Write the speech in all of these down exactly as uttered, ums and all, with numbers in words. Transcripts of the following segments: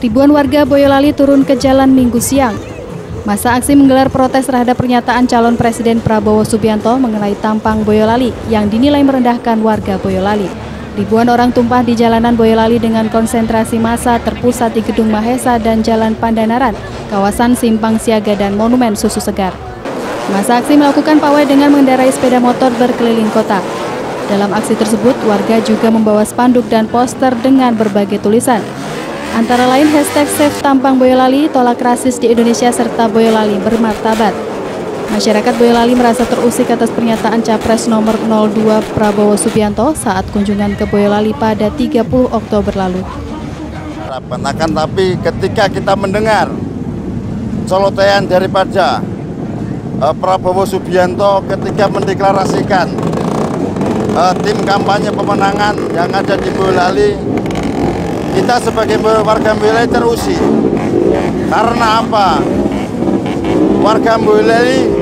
Ribuan warga Boyolali turun ke jalan Minggu siang. Masa aksi menggelar protes terhadap pernyataan calon Presiden Prabowo Subianto mengenai tampang Boyolali yang dinilai merendahkan warga Boyolali. Ribuan orang tumpah di jalanan Boyolali dengan konsentrasi massa terpusat di Gedung Mahesa dan Jalan Pandanaran, kawasan Simpang Siaga dan Monumen Susu Segar. Masa aksi melakukan pawai dengan mengendarai sepeda motor berkeliling kota. Dalam aksi tersebut, warga juga membawa spanduk dan poster dengan berbagai tulisan. Antara lain hashtag Save Tampang Boyolali, tolak rasis di Indonesia, serta Boyolali bermartabat. Masyarakat Boyolali merasa terusik atas pernyataan Capres nomor nol dua Prabowo Subianto saat kunjungan ke Boyolali pada tiga puluh Oktober lalu. Akan tapi ketika kita mendengar celotehan daripada uh, Prabowo Subianto ketika mendeklarasikan uh, tim kampanye pemenangan yang ada di Boyolali, kita sebagai warga Boyolali terusik. Karena apa? Warga Boyolali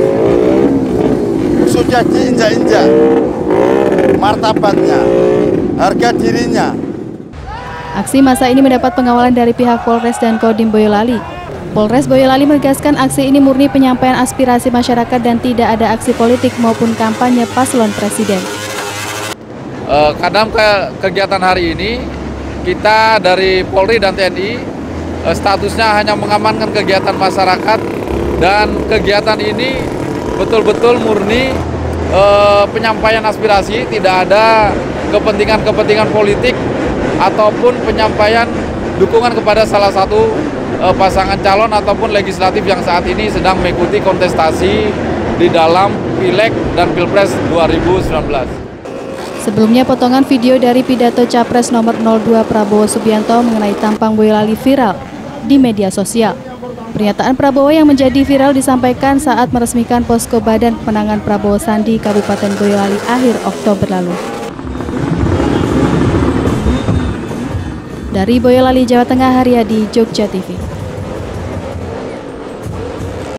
sudah diinjak-injak martabatnya, harga dirinya. Aksi massa ini mendapat pengawalan dari pihak Polres dan Kodim Boyolali. Polres Boyolali menegaskan aksi ini murni penyampaian aspirasi masyarakat dan tidak ada aksi politik maupun kampanye paslon presiden. Uh, kadang ke kegiatan hari ini kita dari Polri dan T N I uh, statusnya hanya mengamankan kegiatan masyarakat, dan kegiatan ini betul-betul murni uh, penyampaian aspirasi, tidak ada kepentingan-kepentingan politik ataupun penyampaian dukungan kepada salah satu uh, pasangan calon ataupun legislatif yang saat ini sedang mengikuti kontestasi di dalam Pileg dan Pilpres dua ribu sembilan belas. Sebelumnya, potongan video dari pidato Capres nomor nol dua Prabowo Subianto mengenai tampang Boyolali viral di media sosial. Pernyataan Prabowo yang menjadi viral disampaikan saat meresmikan posko Badan Pemenangan Prabowo Sandi Kabupaten Boyolali akhir Oktober lalu. Dari Boyolali, Jawa Tengah, Haryadi, Jogja T V.